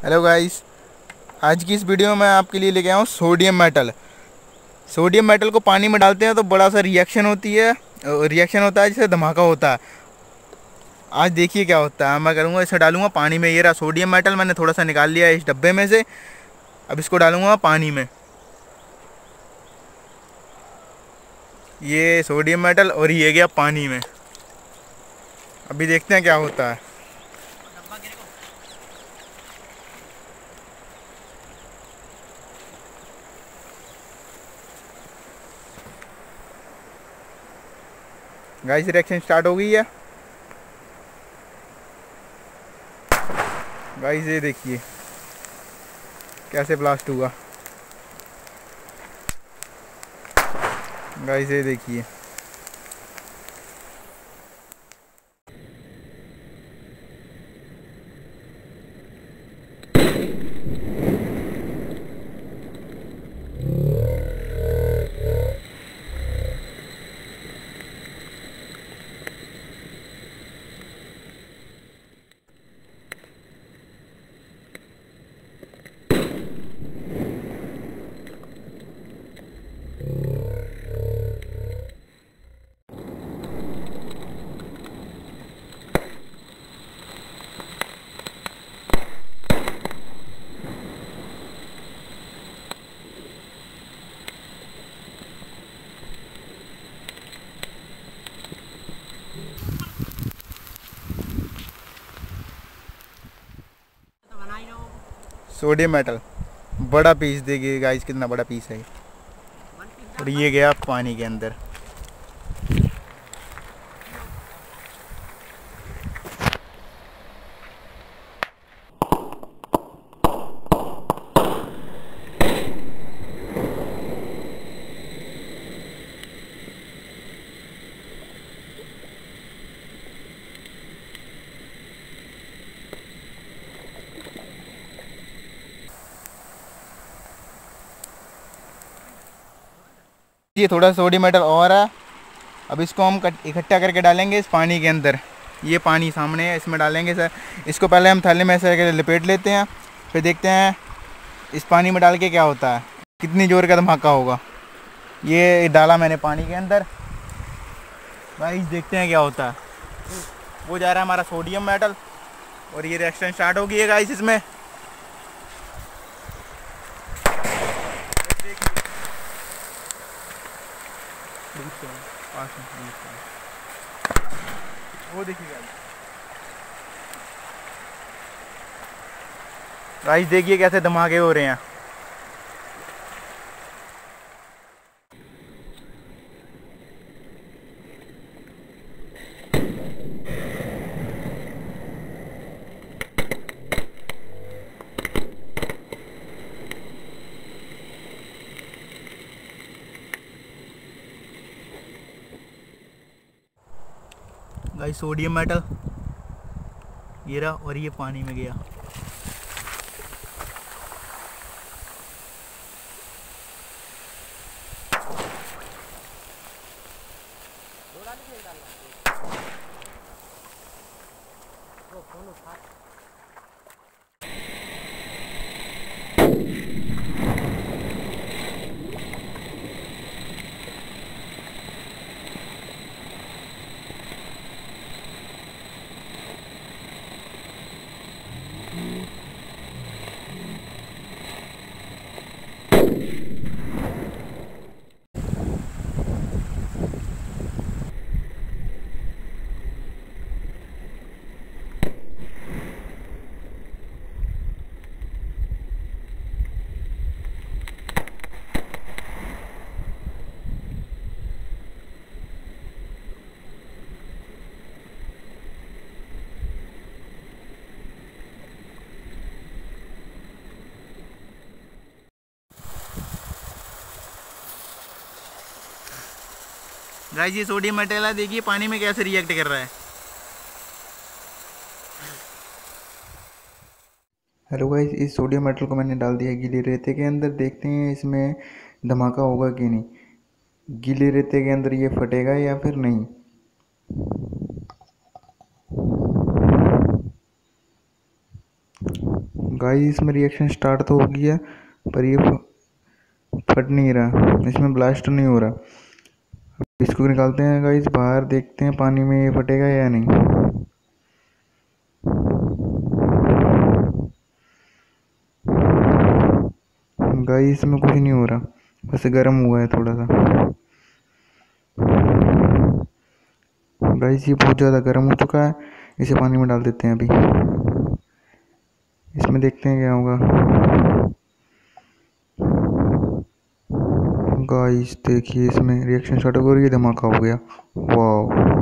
Hello guys, आज की इस वीडियो में मैं आपके लिए लेके आया हूँ सोडियम मेटल। सोडियम मेटल को पानी में डालते हैं तो बड़ा सा रिएक्शन होता है जिससे धमाका होता है। आज देखिए क्या होता है। मैं करूँगा, इसे डालूंगा पानी में। ये रहा सोडियम मेटल, मैंने थोड़ा सा निकाल लिया इस डब्बे में से। अब इसको डालूंगा पानी में। ये सोडियम मेटल और ये गया पानी में। अभी देखते हैं क्या होता है। गाइस, रिएक्शन स्टार्ट हो गई है। गाइस, ये देखिए कैसे ब्लास्ट हुआ। गाइस, ये देखिए। सोडियम मेटल बड़ा पीस देखिए गाइस, कितना बड़ा पीस है। और ये गया पानी के अंदर। ये थोड़ा सोडियम मेटल और है। अब इसको हम इकट्ठा करके डालेंगे इस पानी के अंदर। ये पानी सामने है, इसमें डालेंगे सर। इसको पहले हम थैले में ऐसे लपेट लेते हैं, फिर देखते हैं इस पानी में डाल के क्या होता है, कितनी जोर का धमाका होगा। ये डाला मैंने पानी के अंदर। भाई देखते हैं क्या होता है। वो जा रहा है हमारा सोडियम मेटल और ये रिएक्शन स्टार्ट हो गई है गाइस इसमें। वो देखिएगा गाइस, देखिए कैसे धमाके हो रहे हैं। गाइस, सोडियम मेटल ये रहा और ये पानी में गया। गाइस, ये सोडियम मेटल है, देखिए पानी में कैसे रिएक्ट कर रहा है। हेलो गाइस, इस सोडियम मेटल को मैंने डाल दिया गीले रेते के अंदर। देखते हैं इसमें धमाका होगा कि नहीं। गीले रेते के अंदर ये फटेगा या फिर नहीं। गाइस इसमें रिएक्शन स्टार्ट तो हो गया पर ये फट नहीं रहा, इसमें ब्लास्ट नहीं हो रहा। इसको निकालते हैं गाइस बाहर, देखते हैं पानी में ये फटेगा या नहीं। गाइस इसमें कुछ नहीं हो रहा, बस गर्म हुआ है थोड़ा सा। गाइस ये बहुत ज़्यादा गर्म हो चुका है, इसे पानी में डाल देते हैं अभी। इसमें देखते हैं क्या होगा। गाइस देखिए इसमें रिएक्शन स्टार्ट हो रही है, धमाका हो गया। वाह।